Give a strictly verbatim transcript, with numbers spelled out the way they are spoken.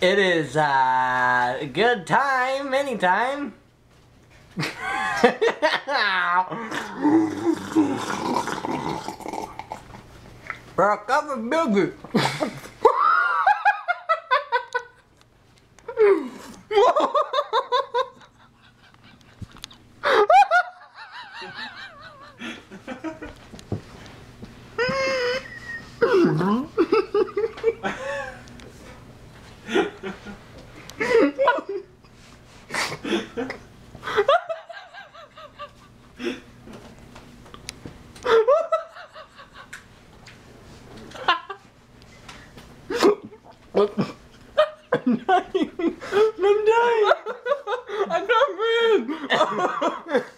It is uh, a good time, anytime. For a cup of milk. I'm dying. I'm dying. I can't breathe.